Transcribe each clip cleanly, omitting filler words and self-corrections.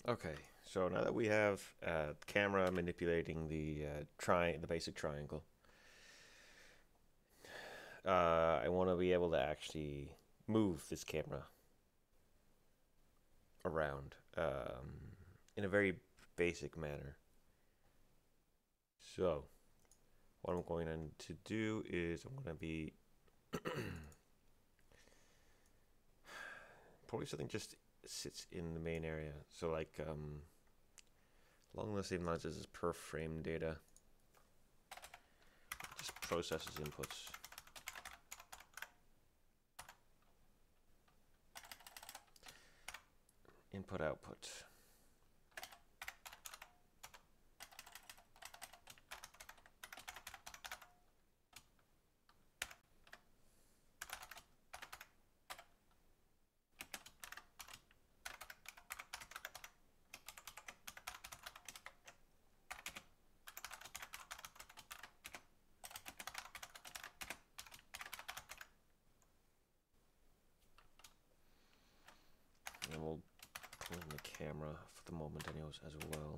Okay, so now that we have camera manipulating the basic triangle, I want to be able to actually move this camera around in a very basic manner. So what I'm going to do is I'm going to be probably something just sits in the main area. So like along the same lines as this per frame data, just processes inputs. Input output. And we'll pull in the camera for the moment anyways as well.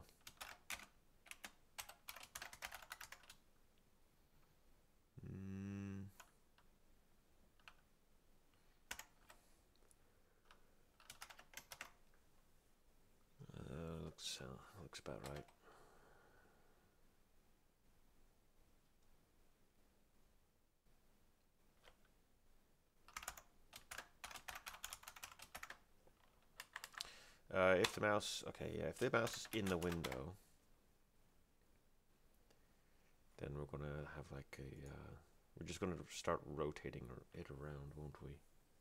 Looks about right. If the mouse, okay, yeah, if the mouse is in the window, then we're gonna have like we're just gonna start rotating it around, won't we?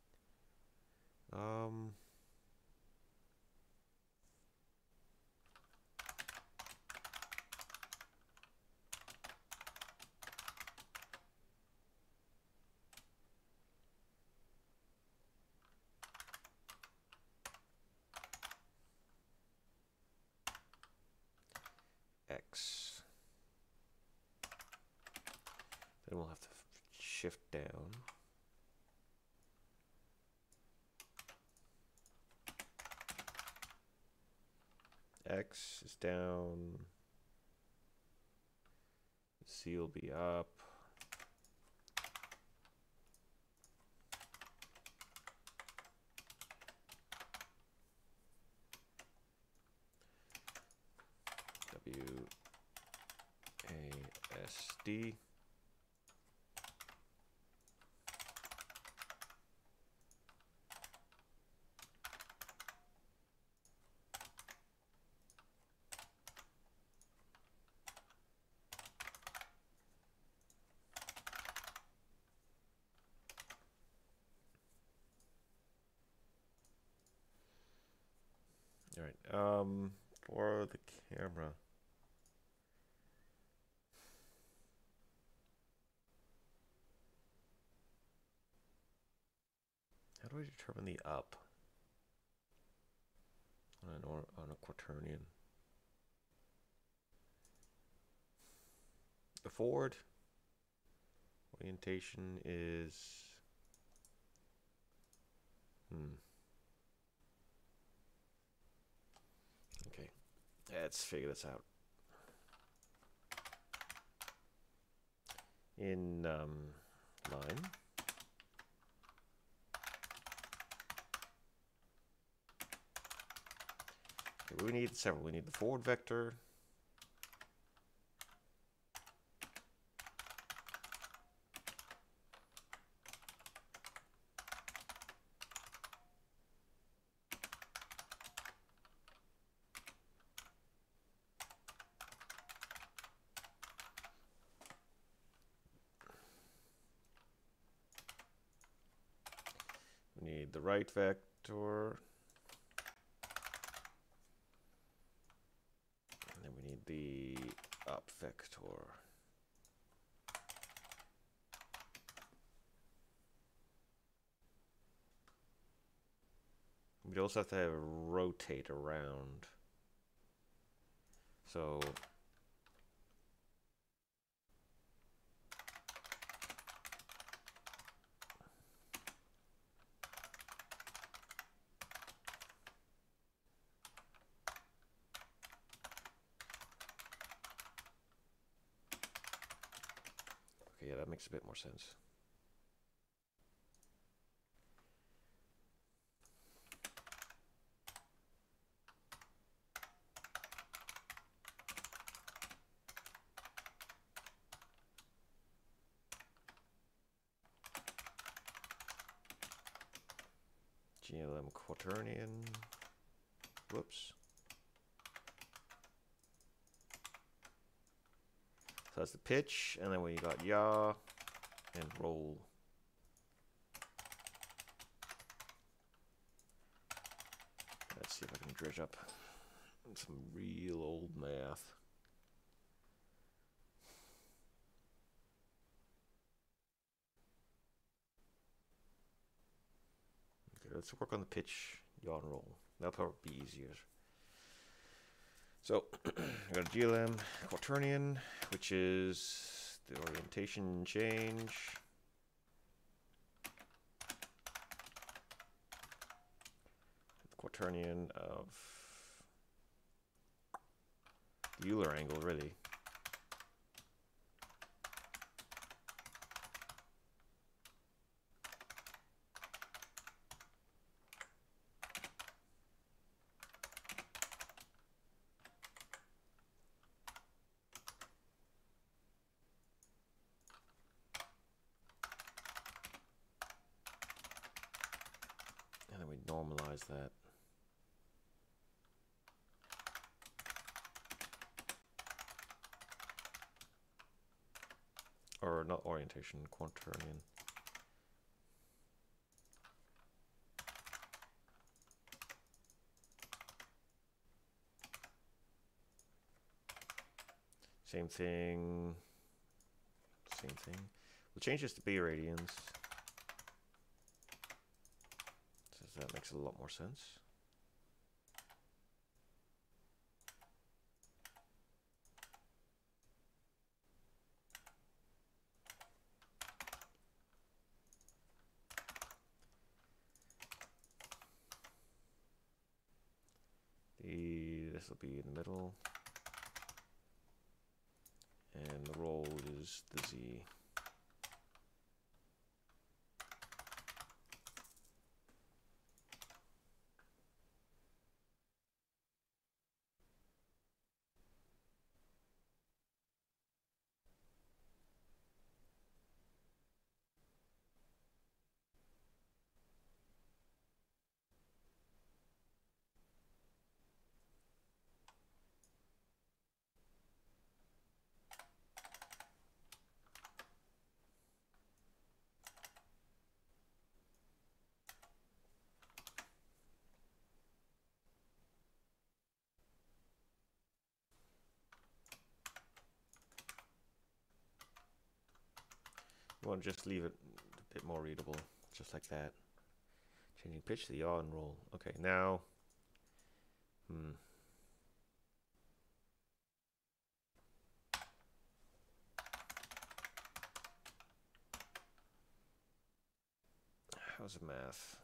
X. Then we'll have to shift down. X is down. C will be up. W A S D. All right. For the camera. How do I determine the up on a quaternion? The forward orientation is okay. Let's figure this out. In line. Okay, we need several. We need the forward vector. We need the right vector. And then we need the up vector. We also have to rotate around. So makes a bit more sense. GLM quaternion. Whoops. So that's the pitch, and then we got yaw and roll. Let's see if I can dredge up some real old math. Okay, let's work on the pitch, yaw and roll. That'll probably be easier. So, I got a GLM quaternion, which is the orientation change. The quaternion of the Euler angle, really. And then we normalize that. Or not orientation, quaternion. Same thing. Same thing. We'll change this to B radians. So that makes a lot more sense. This will be in the middle. And the roll is the Z. You want to just leave it a bit more readable, just like that. Changing pitch to the yaw and roll. Okay, now, how's the math?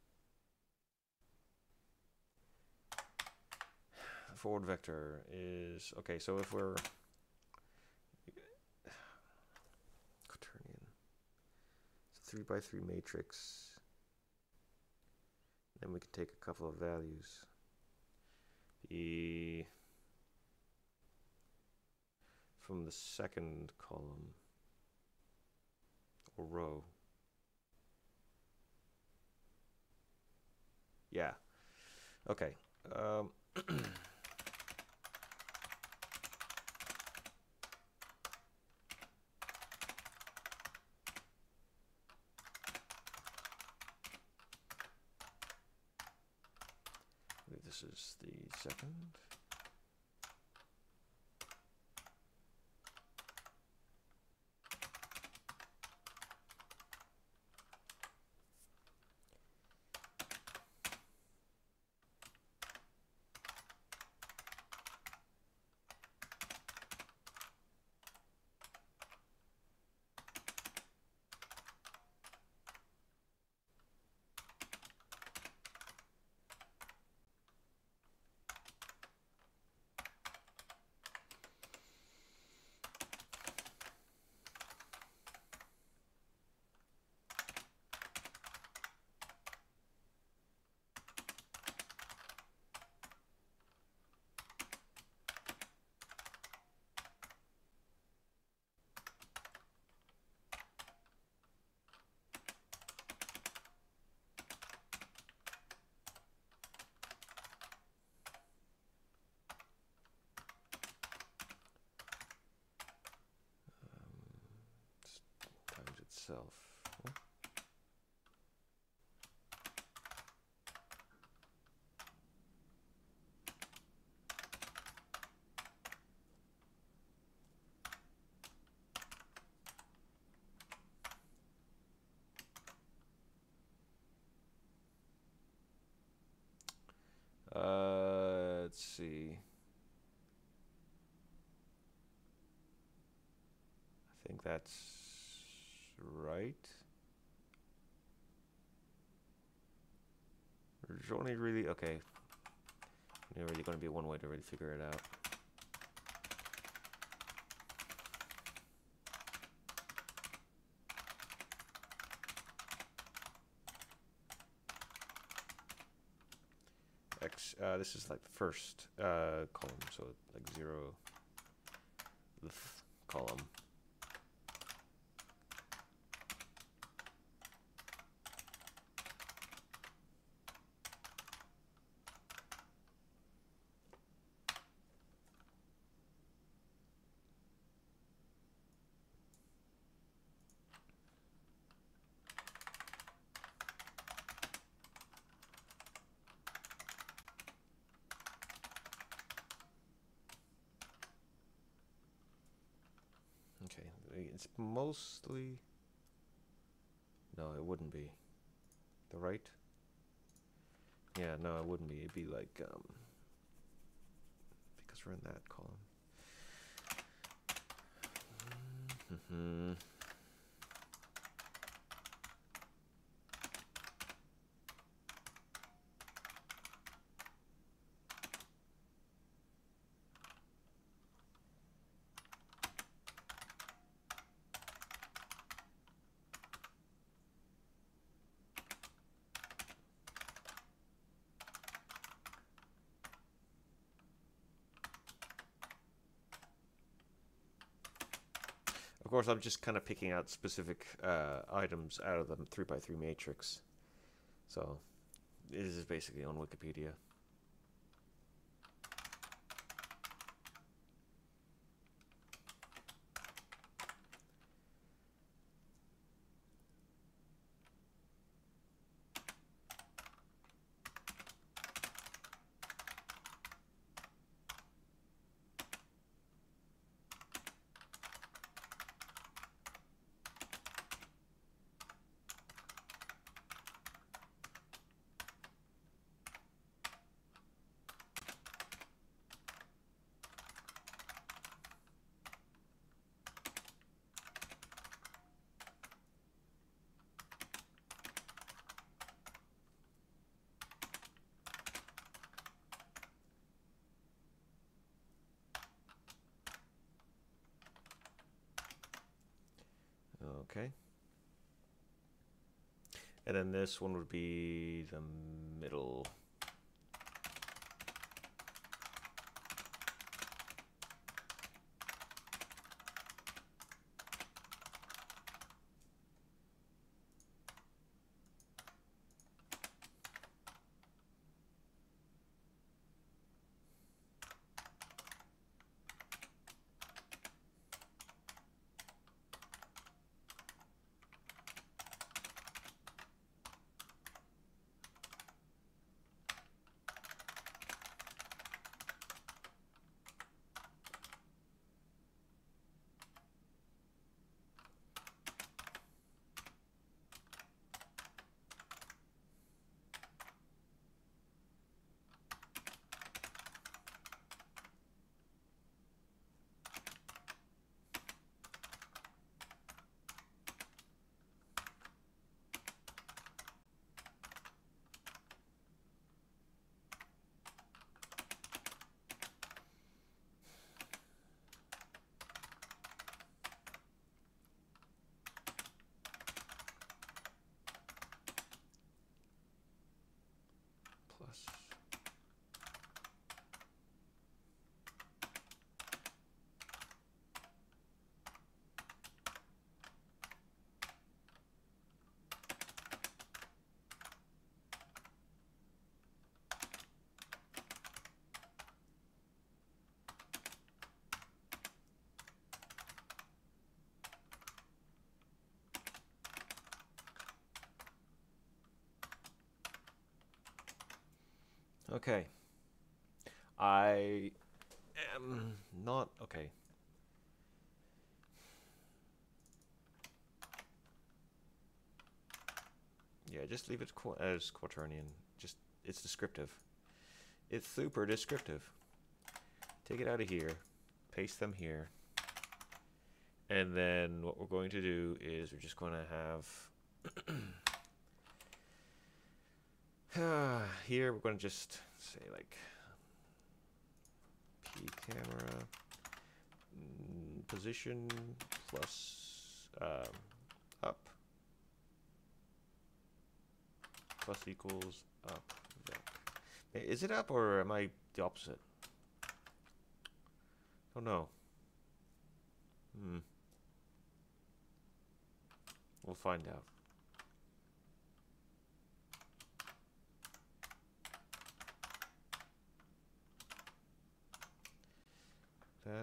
The forward vector is, okay, so if we're quaternion, it's a 3x3 matrix. Then we can take a couple of values. From the second column or row. Yeah. Okay. This is the second. itself. Let's see. I think that's right. There's only really, okay. There's really going to be one way to really figure it out. This is like the first column, so like 0, the column. Okay, it's mostly, no, it wouldn't be. The right? Yeah, no, it wouldn't be. It'd be like, because we're in that column. Of course, I'm just kind of picking out specific items out of the 3x3 matrix. So, this is basically on Wikipedia. Okay. And then this one would be the middle. Okay. I am not okay. Yeah, just leave it as quaternion. Just it's descriptive. It's super descriptive. Take it out of here, paste them here, and then what we're going to do is we're just going to have here we're going to just say like p camera position plus up plus equals up vec. Is it up or am I the opposite? Oh no. We'll find out. That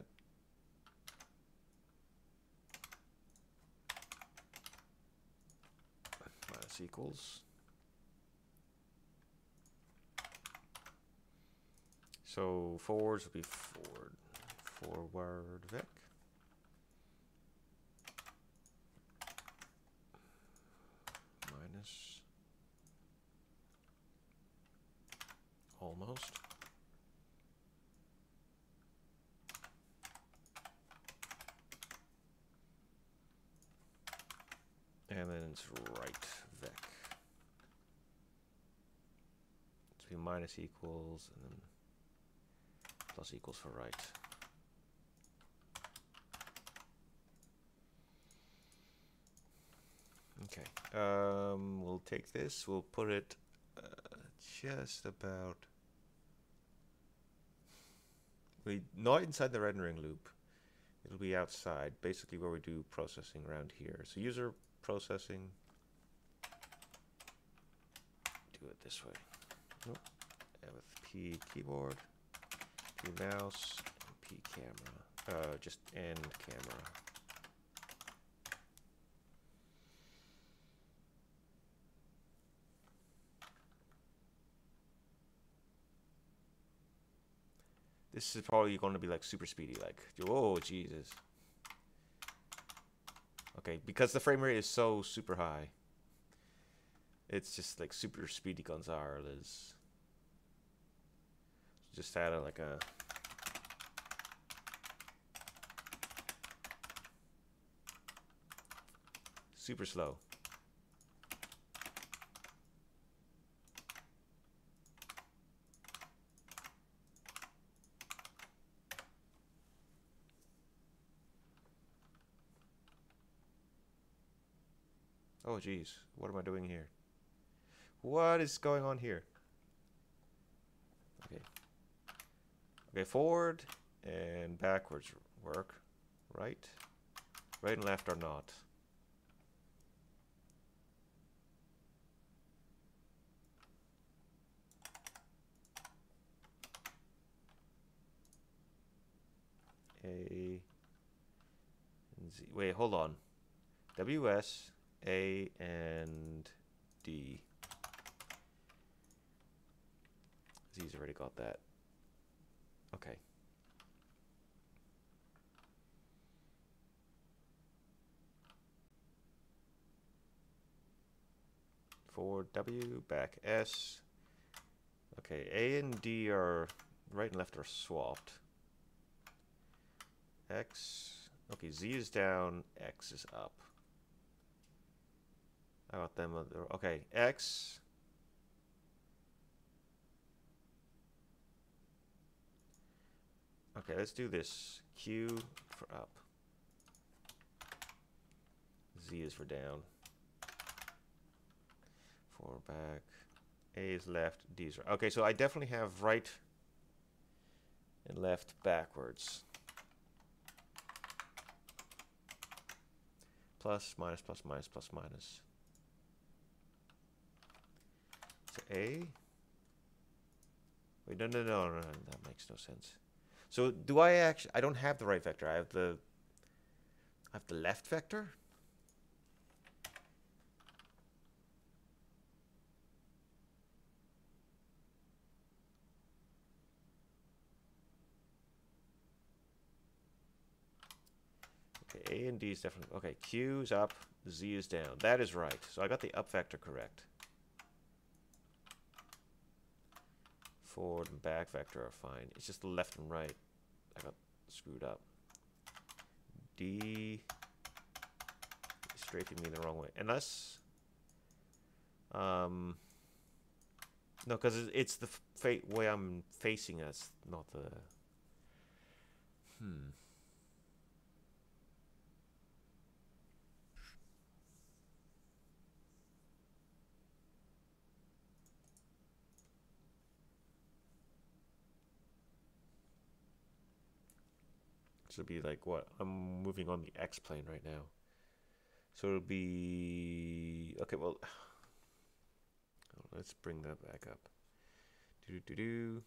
minus equals. So forwards will be forward vec. Minus almost. And then it's right vec. It's be minus equals and then plus equals for right. Okay. We'll take this. We'll put it just about. Not inside the rendering loop. It'll be outside, basically where we do processing around here. So user processing. Do it this way. Nope. And with P keyboard, P mouse, and P camera. Just end camera. This is probably going to be like super speedy, like, oh Jesus. Okay, because the frame rate is so super high. It's just like super speedy Gonzales. Just add like a super slow. Oh geez, what am I doing here? What is going on here? Okay. Okay, forward and backwards work. Right? Right and left are not. A and Z. Wait, hold on. WS, A, and D. Z's already got that. Okay. Forward W, back S. Okay, A and D are right and left are swapped. X. Okay, Z is down, X is up. I got them. Okay, X. Okay, let's do this. Q for up. Z is for down. For back. A is left. D is right. Okay, so I definitely have right and left backwards. Plus, minus, plus, minus, plus, minus. So A. Wait, no, that makes no sense. So do I actually? I don't have the right vector. I have the left vector. A and D is definitely... Okay, Q is up, Z is down. That is right. So I got the up vector correct. Forward and back vector are fine. It's just the left and right I got screwed up. D is strafing me the wrong way. Unless... no, because it's the way I'm facing us, not the... So it'll be like what? I'm moving on the X plane right now. So it'll be... Okay, well... Let's bring that back up. Do-do-do-do.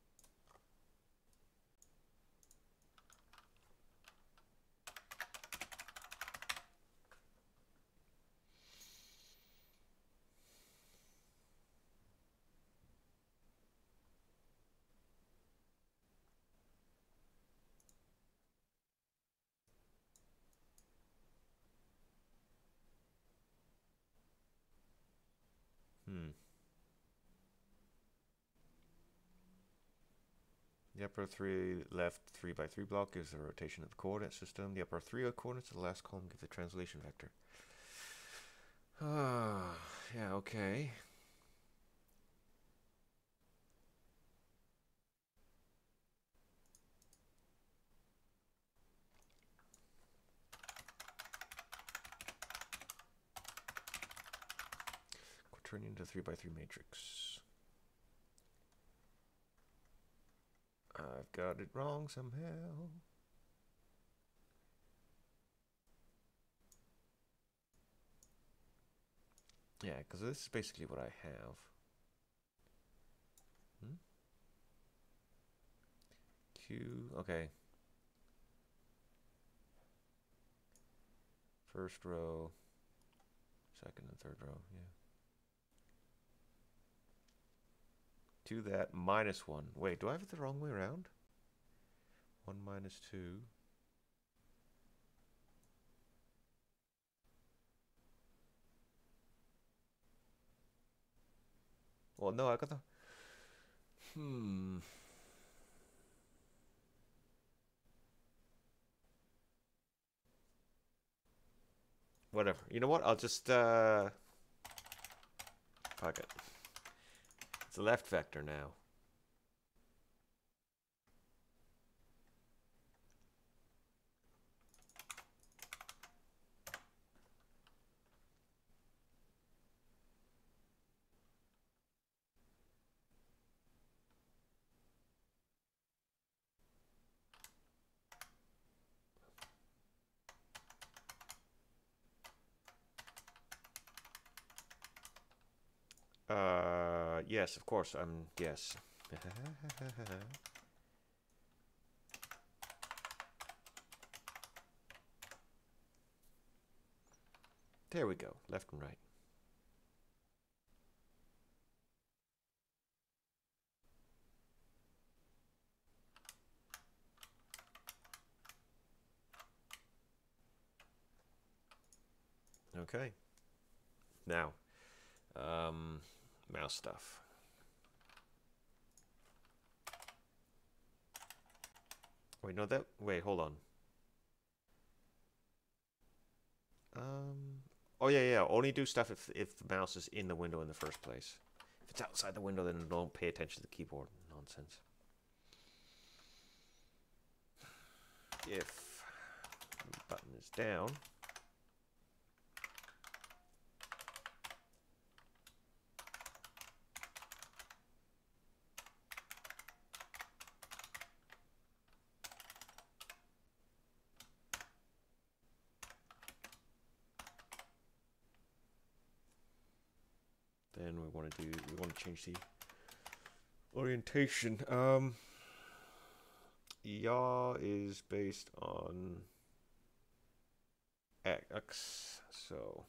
The upper 3 left 3 by 3 block gives the rotation of the coordinate system. The upper 3 coordinates of the last column give the translation vector. Yeah, okay. Quaternion to 3 by 3 matrix. I've got it wrong somehow. Yeah, because this is basically what I have. Q, okay. First row, second and third row, yeah. To that, minus 1. Wait, do I have it the wrong way around? 1 minus 2. Well, no, I got the... Whatever. You know what? I'll just, fuck it. It's a left vector now. Yes, of course, yes. There we go, left and right. Okay. Now, mouse stuff. Wait, no, wait, hold on. Oh yeah, only do stuff if the mouse is in the window in the first place. If it's outside the window, then don't pay attention to the keyboard. Nonsense. If the button is down, then we want to change the orientation. Yaw is based on X, so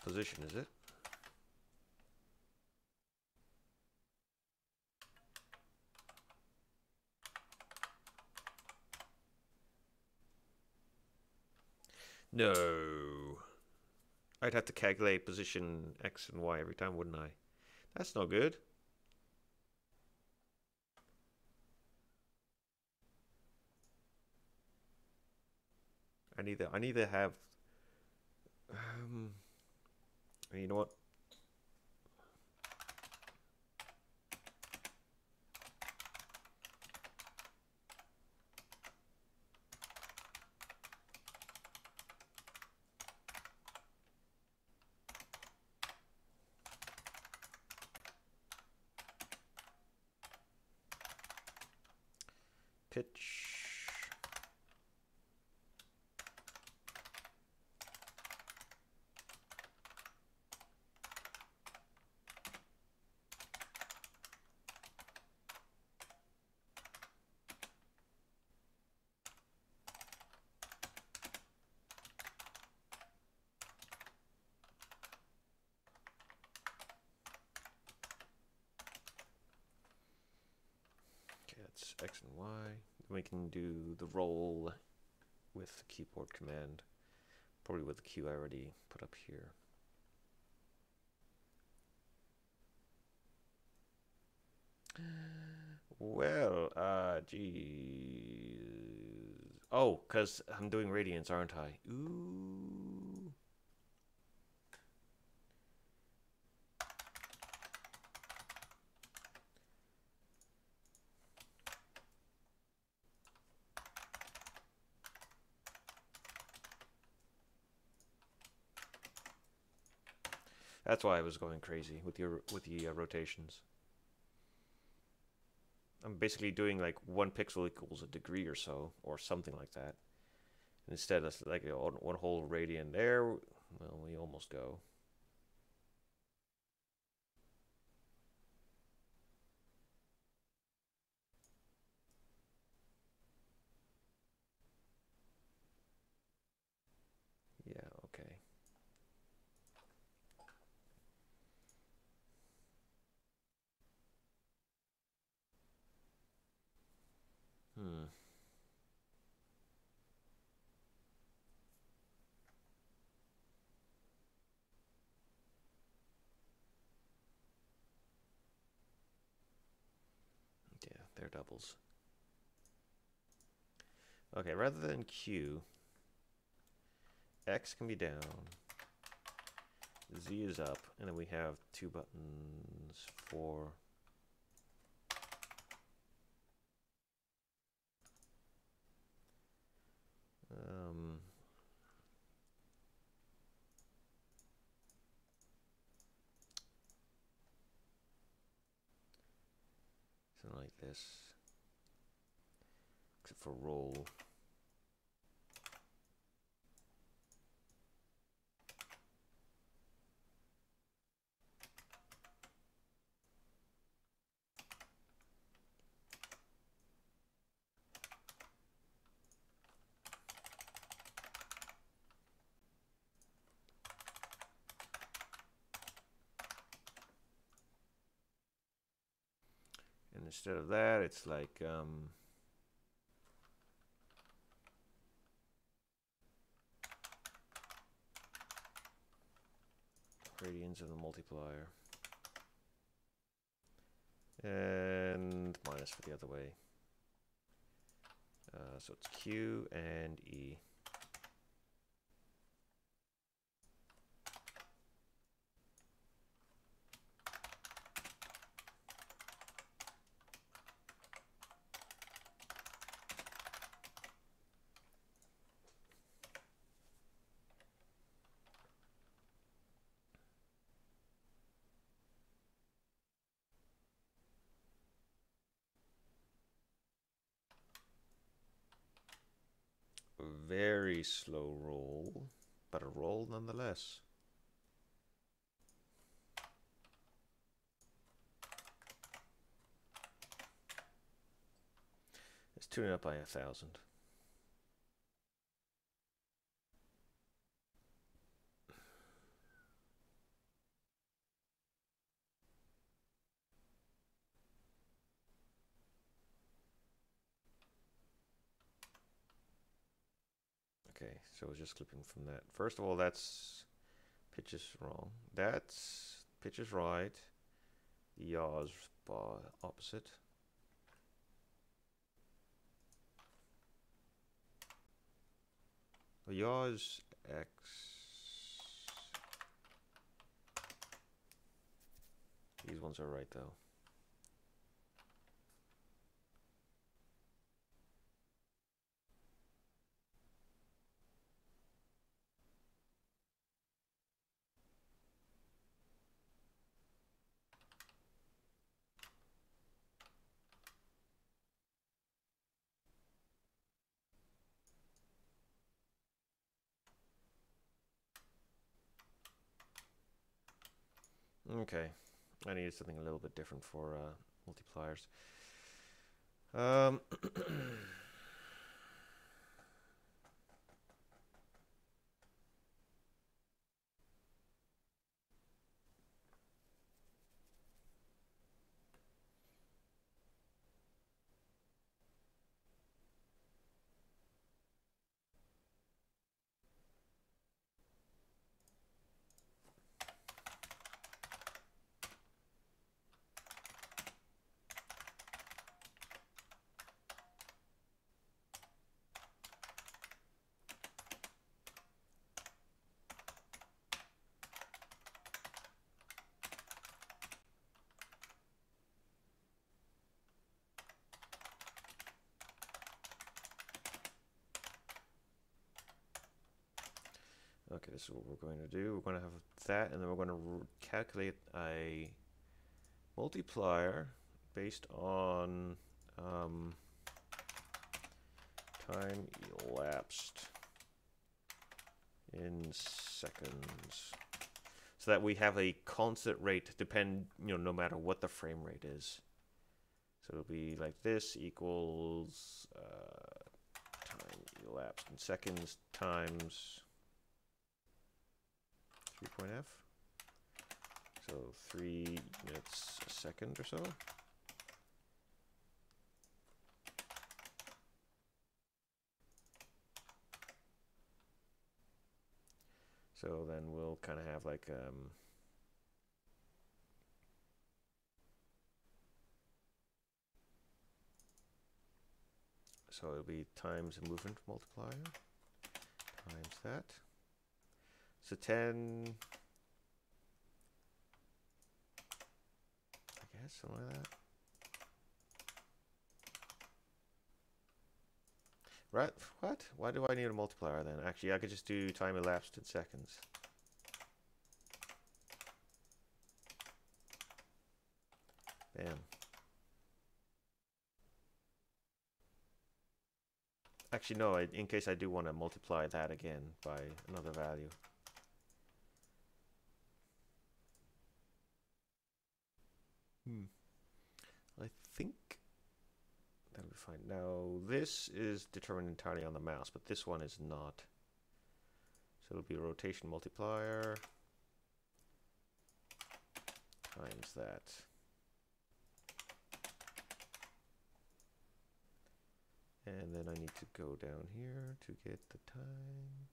position, is it? No. I'd have to calculate position X and Y every time, wouldn't I? That's no good. I need to have you know what? Pitch. Okay, that's X and Y. We can do the roll with the keyboard command. Probably with the Q I already put up here. Well, geez. Oh, because I'm doing radians, aren't I? Ooh. That's why I was going crazy with the rotations. I'm basically doing like 1 pixel equals a degree or so, or something like that. Instead of like one whole radian there, well, we almost go. Yeah, okay. Hmm. Yeah, they're doubles. Okay, rather than Q, X can be down, Z is up, and then we have 2 buttons for something like this, except for roll. And instead of that, it's like radians of the multiplier. And minus for the other way. So it's Q and E. Very slow roll, but a roll nonetheless. Let's tune it up by 1,000. Okay, so it's just clipping from that. First of all, that's pitch is wrong. That's pitch is right. The yaw is opposite. The yaw is X. These ones are right though. Okay, I needed something a little bit different for multipliers. Okay, this is what we're going to do. We're going to have that, and then we're going to calculate a multiplier based on time elapsed in seconds, so that we have a constant rate no matter what the frame rate is. So it'll be like this equals time elapsed in seconds times 3.f. So 3 minutes a second or so. So then we'll kind of have like so it'll be times the movement multiplier times that. So 10, I guess, something like that. Right, what? Why do I need a multiplier then? Actually, I could just do time elapsed in seconds. Bam. Actually, no, in case I do want to multiply that again by another value. I think that'll be fine. Now, this is determined entirely on the mouse, but this one is not. So it'll be a rotation multiplier times that. And then I need to go down here to get the time.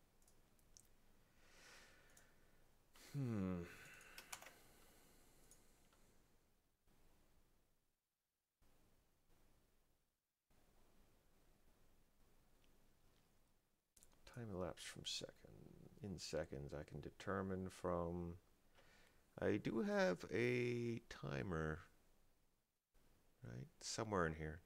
Time elapsed from in seconds. I can determine from. I do have a timer, right, somewhere in here.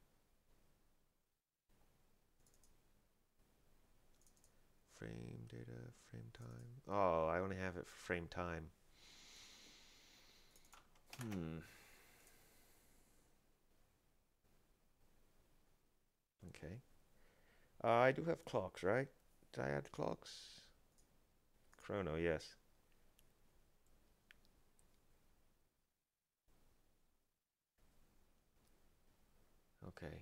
Frame data, frame time. Oh, I only have it for frame time. Okay. I do have clocks, right? Did I add clocks? Chrono, yes. Okay.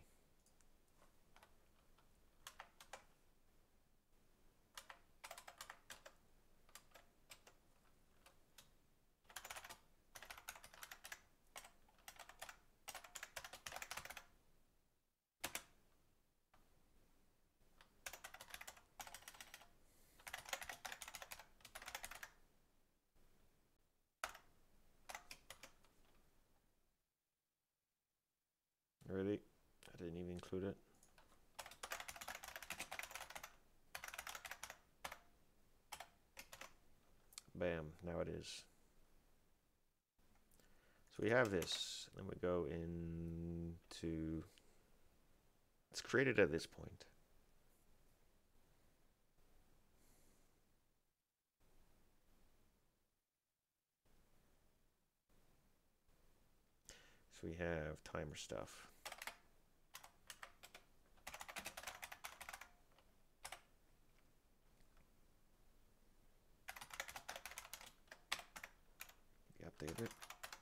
Didn't even include it. Bam, now it is. So we have this, and we go into, it's created at this point. So we have timer stuff. We update it.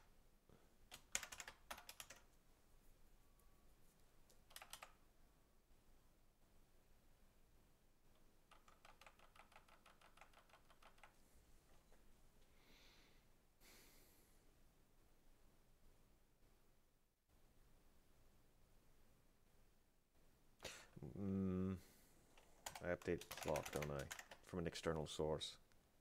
I update clock, don't I? From an external source.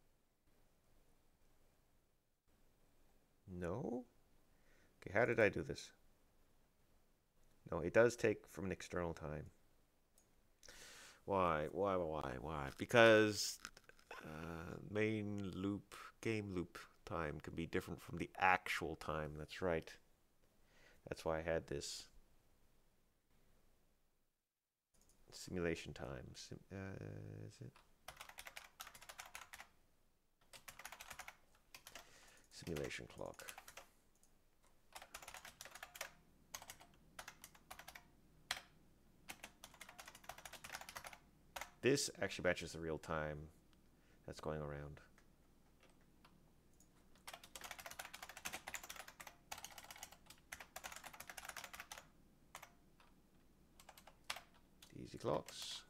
No? Okay, how did I do this? No, it does take from an external time. Why? Because main loop, game loop time can be different from the actual time. That's right. That's why I had this. Simulation time. Is it? Simulation clock. This actually matches the real time that's going around. Easy clocks.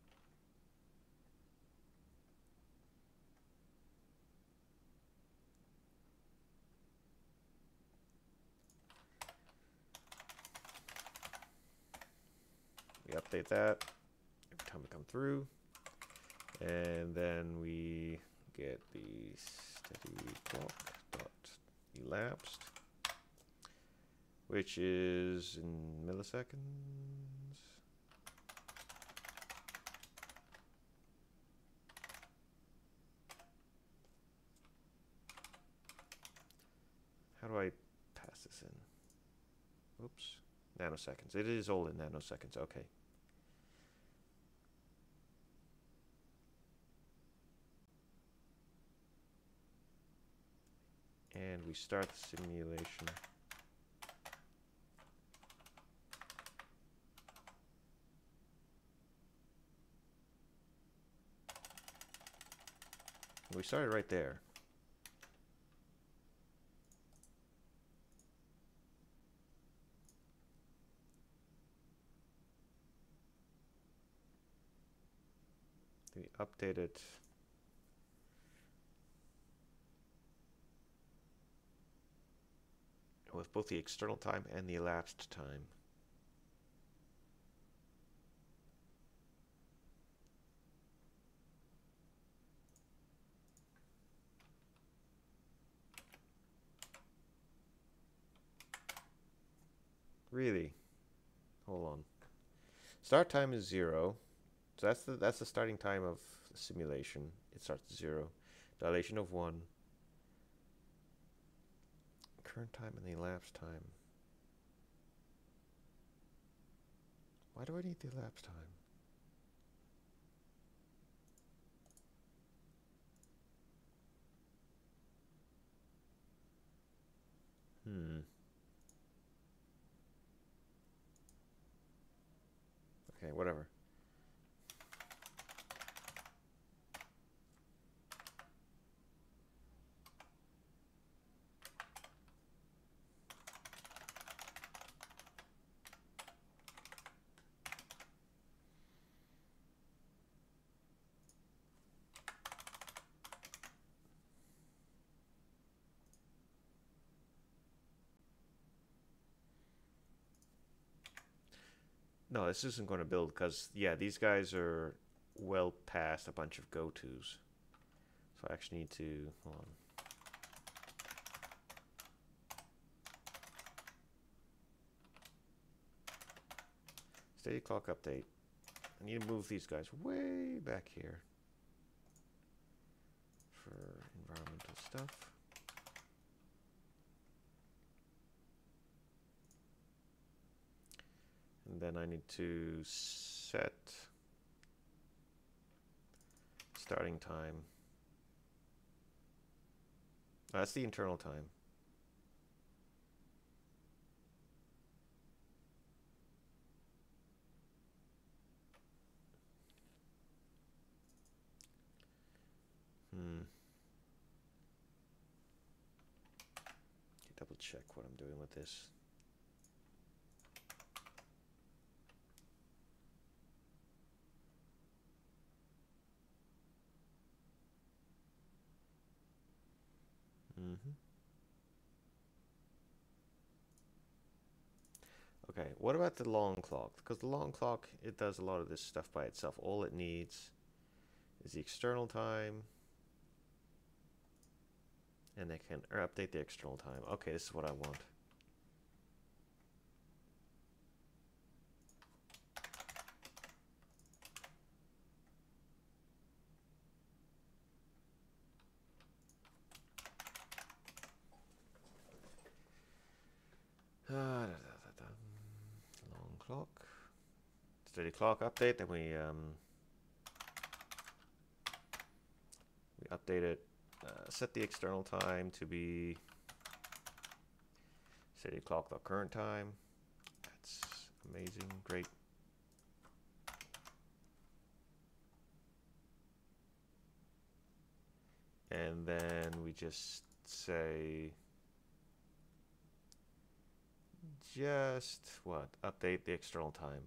We update that every time we come through. And then we get the steady clock dot elapsed, which is in milliseconds. How do I pass this in? Oops. Nanoseconds. It is all in nanoseconds. Okay. And we start the simulation. We started right there. We update it. With both the external time and the elapsed time. Really? Hold on. Start time is 0. So that's the starting time of the simulation. It starts at 0. Dilation of 1. Current time and the elapsed time. Why do I need the elapsed time? Okay, whatever. No, this isn't going to build because, yeah, these guys are well past a bunch of go-tos. So I actually need to, hold on. Steady clock update. I need to move these guys way back here for environmental stuff. And then I need to set starting time. That's the internal time. Double check what I'm doing with this. Okay, what about the long clock? Because the long clock, it does a lot of this stuff by itself. All it needs is the external time. And they can update the external time. Okay, this is what I want. Long clock. Steady clock update. Then we update it. Set the external time to be steady clock the current time. That's amazing. Great. And then we just say what? Update the external time.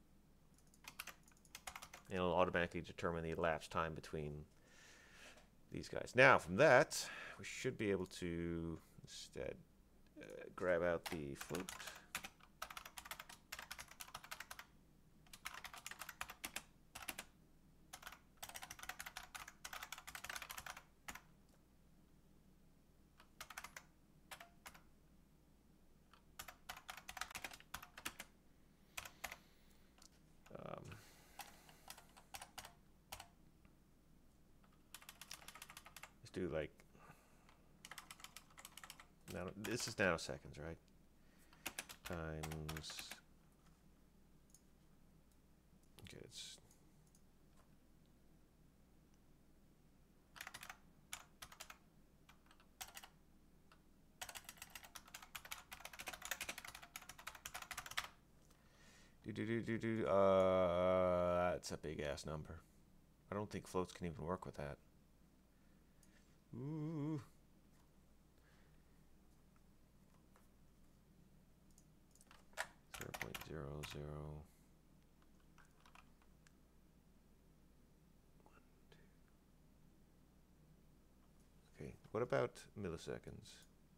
It'll automatically determine the elapsed time between these guys. Now, from that, we should be able to instead grab out the float. Do like now, this is nanoseconds, right? Times, okay, it's that's a big ass number. I don't think floats can even work with that. Ooh. .00. Okay, what about milliseconds?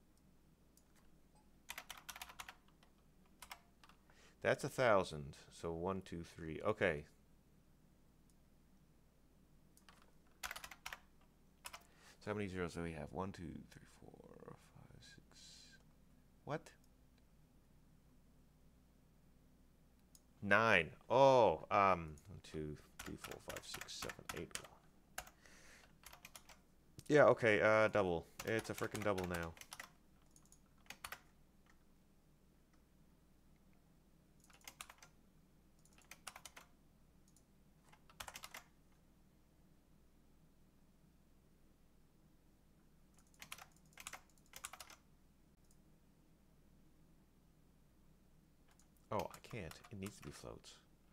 That's 1,000. So 1, 2, 3. Okay. So how many zeros do we have? 1, 2, 3, 4, 5, 6. What? 9. Oh, 1, 2, 3, 4, 5, 6, 7, 8. Yeah, okay, double. It's a freaking double now. Oh, I can't. It needs to be floats.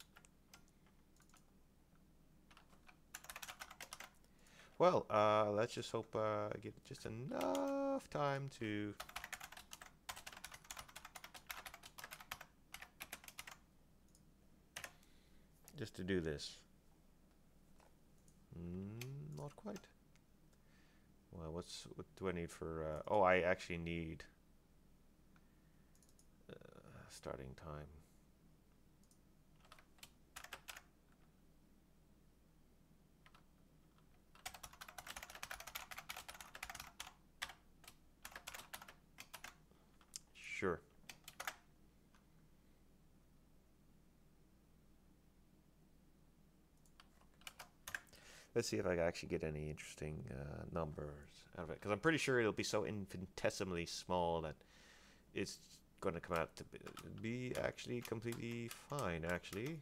Well, let's just hope I get just enough time to just to do this. Not quite. Well, what do I need for? Oh, I actually need starting time. Sure. Let's see if I can actually get any interesting numbers out of it. Because I'm pretty sure it'll be so infinitesimally small that it's going to come out to be actually completely fine, actually.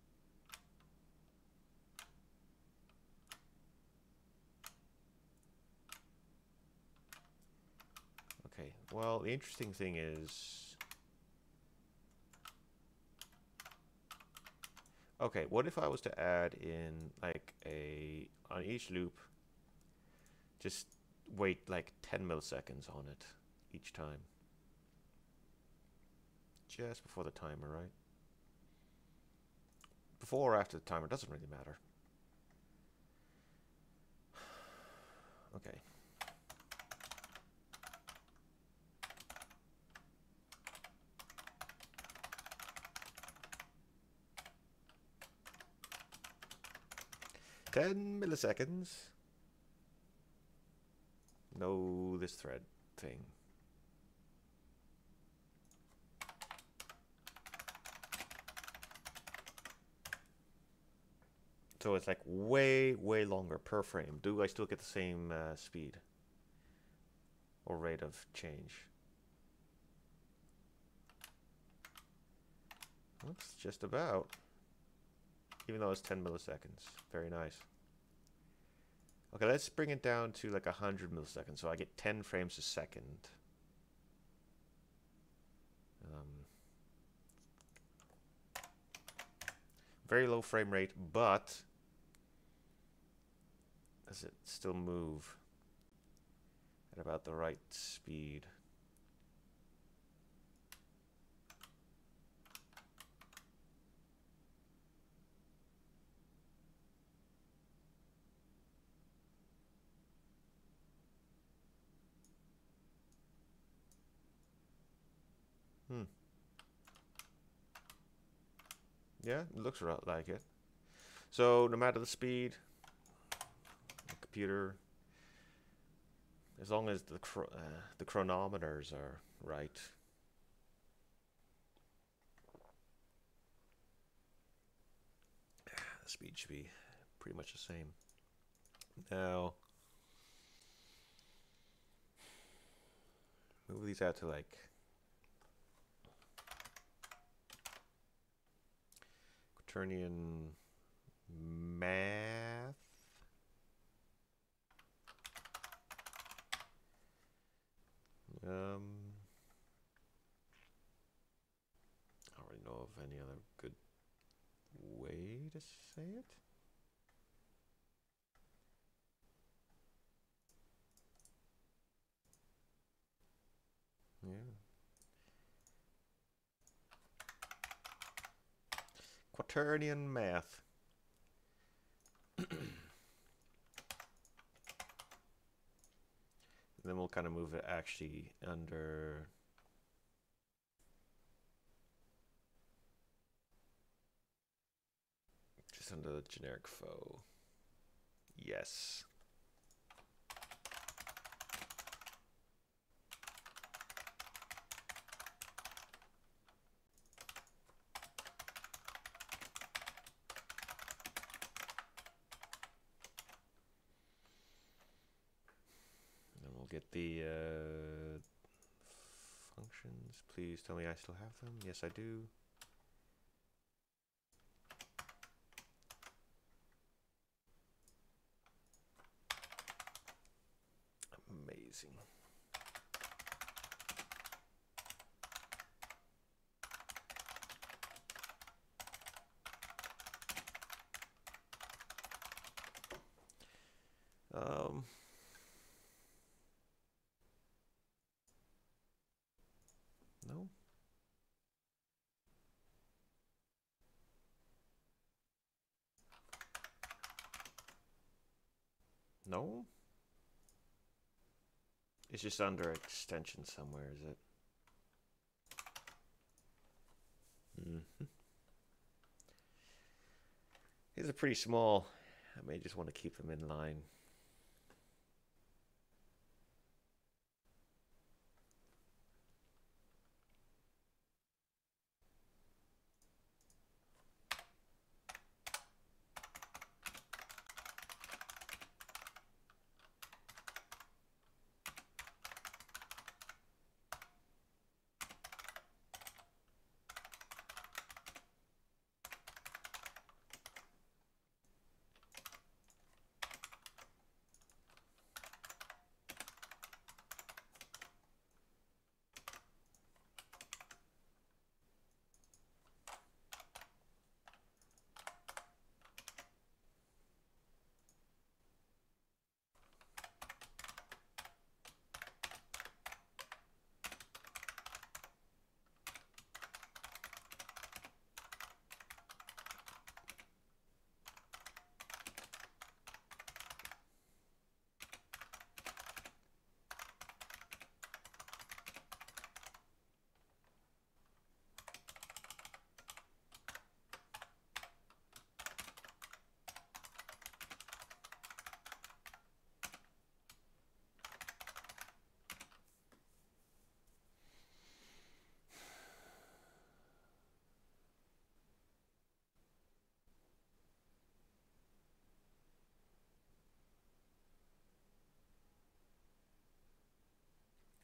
Okay, well, the interesting thing is... Okay, what if I was to add in, like, on each loop, just wait, like, 10 milliseconds on it each time? Just before the timer, right? Before or after the timer, doesn't really matter. Okay. Ten milliseconds. No, this thread thing. So it's like way, way longer per frame. Do I still get the same speed or rate of change? That's just about. Even though it's 10 milliseconds. Very nice. Okay, let's bring it down to like 100 milliseconds. So I get 10 frames a second. Very low frame rate, but does it still move at about the right speed? Yeah, it looks like it. So no matter the speed, the computer, as long as the chronometers are right, the speed should be pretty much the same. Now, move these out to like quaternion math. I don't really know of any other good way to say it. Yeah. Quaternion math. Then we'll kind of move it actually under just under the generic faux. Yes. Get the functions. Please tell me I still have them. Yes, I do. Amazing. No. No. It's just under extension somewhere, is it? Mm-hmm. These are pretty small. I may just want to keep them in line.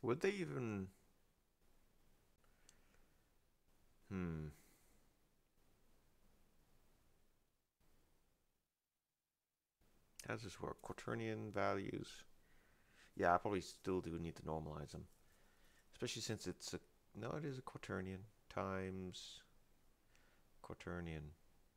Would they even... Hmm. How does this work? Quaternion values. Yeah, I probably still do need to normalize them. Especially since it's a... No, it is a quaternion times quaternion.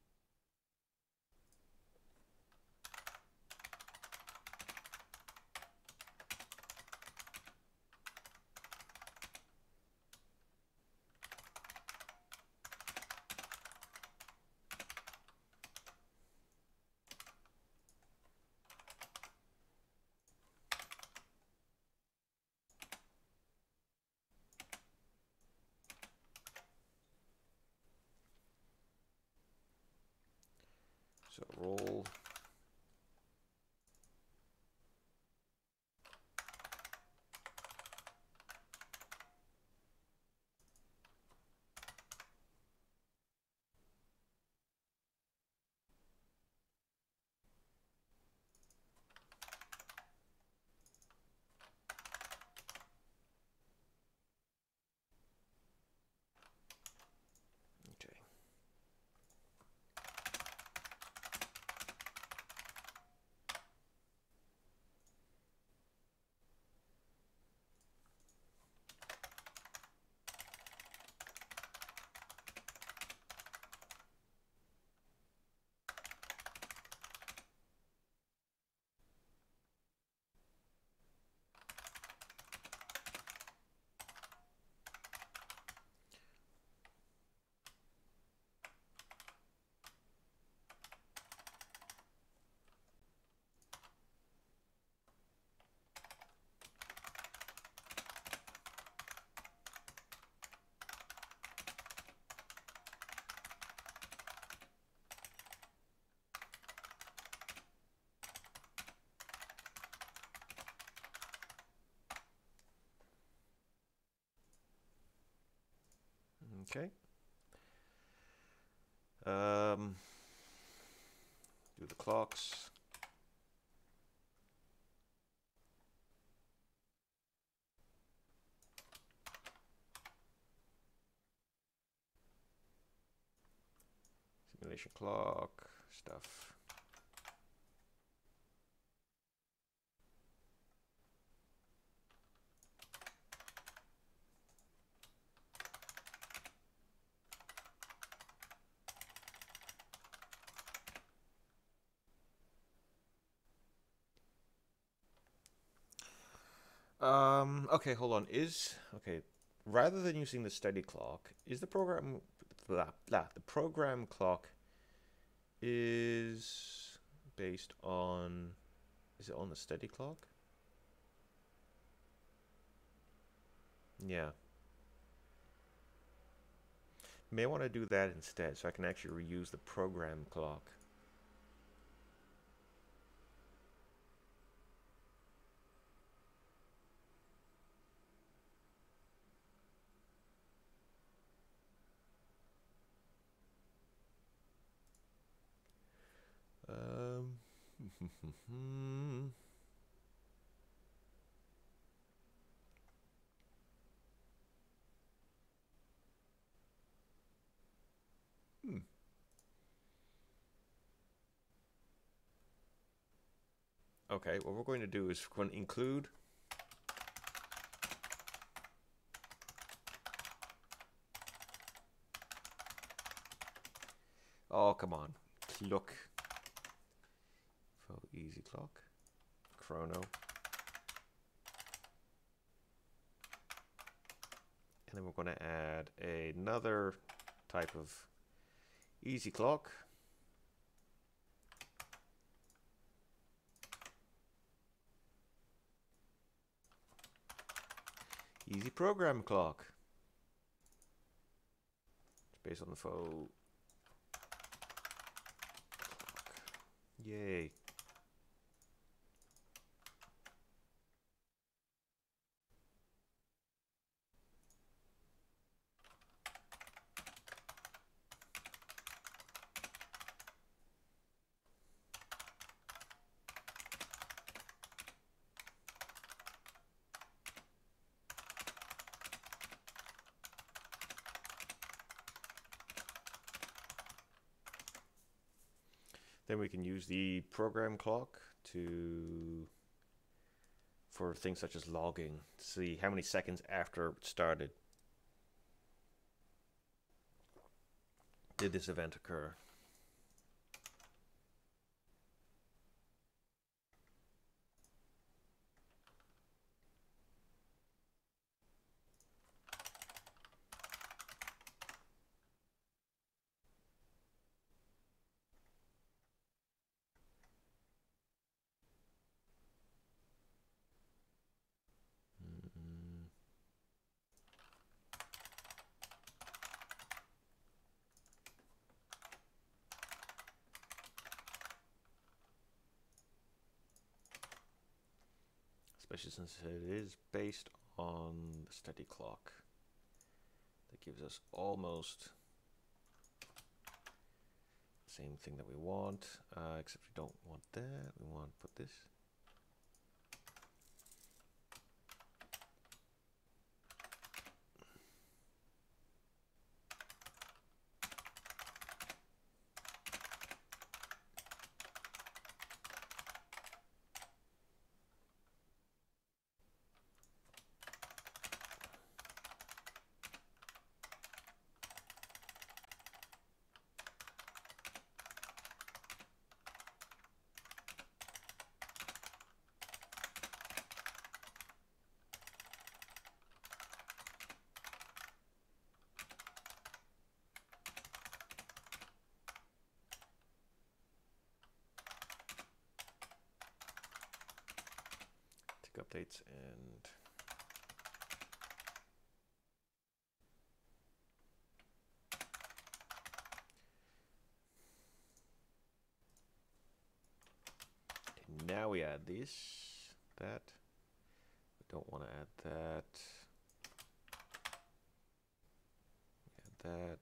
So roll. Okay. Okay. Do the clocks. Simulation clock stuff. Okay, hold on. Okay, rather than using the steady clock, is the program the program clock is based on, is it on the steady clock? Yeah. May want to do that instead so I can actually reuse the program clock. Um, hmm. Okay, what we're going to do is we're going to include oh, come on. Look. For easy clock. Chrono. And then we're going to add another type of easy clock. Easy program clock. It's based on the faux clock. Yay. Then we can use the program clock for things such as logging to see how many seconds after it started did this event occur. Especially since it is based on the steady clock. That gives us almost the same thing that we want, except we don't want that. We want to put this. Updates and now we add this, that. We don't want to add that. Add that.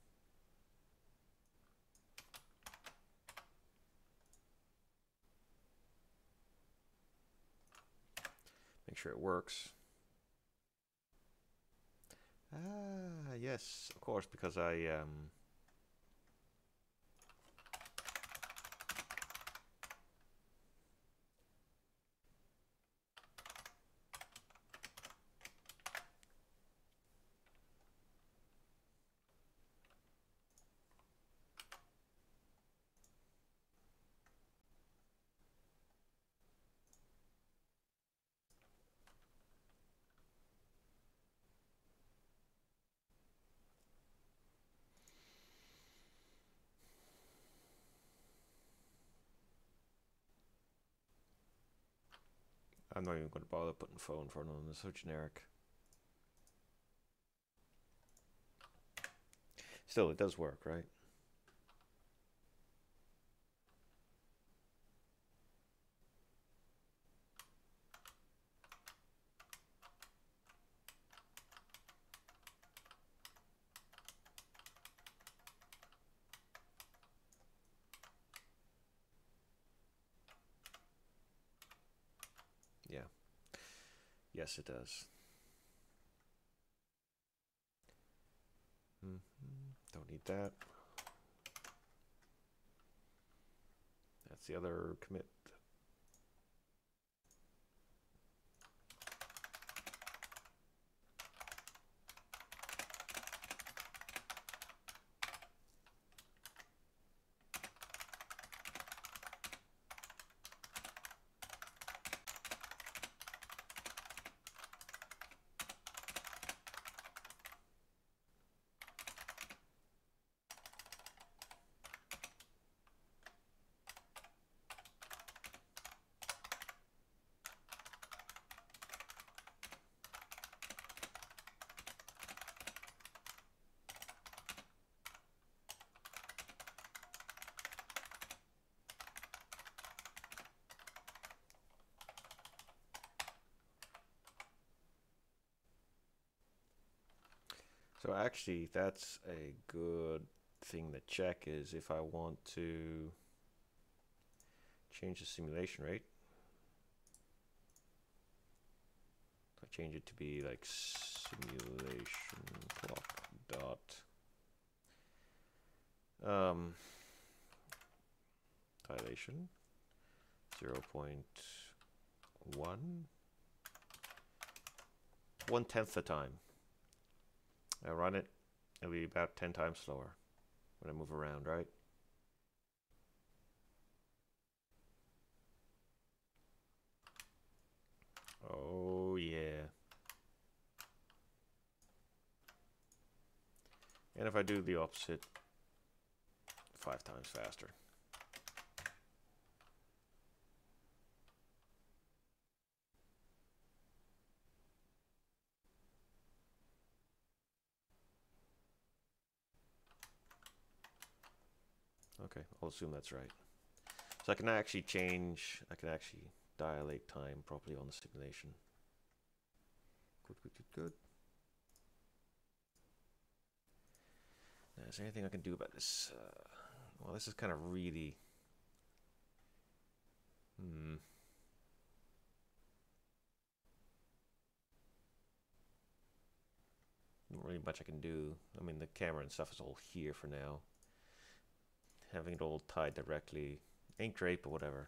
Make sure it works. Ah, yes, of course, because I I'm not even going to bother putting phone for them. It's so generic. Still, it does work, right? Yeah. Yes, it does. Don't need that. That's the other commit. So actually, that's a good thing to check is if I want to change the simulation rate. I change it to be like simulation clock dot dilation 0.1, 1/10 the time. I run it, it'll be about 10 times slower when I move around, right? Oh yeah. And if I do the opposite, 5 times faster. Okay, I'll assume that's right. So I can actually dilate time properly on the simulation. Good. Now, is there anything I can do about this? Well, this is kind of really... Not really much I can do. I mean, the camera and stuff is all here for now. Having it all tied directly ain't great, but whatever.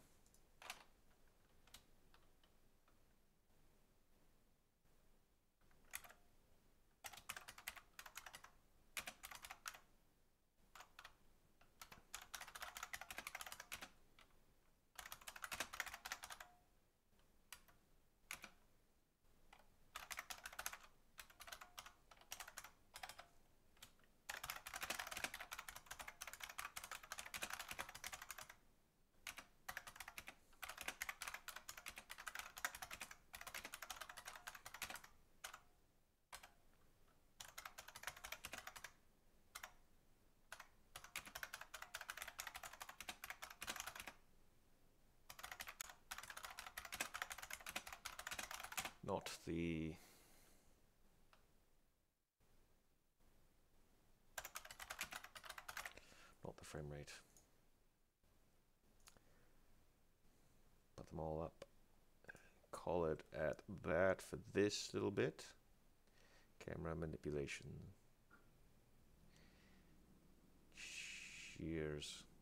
Not the... Not the frame rate. Put them all up. Call it at that for this little bit. Camera manipulation. Cheers.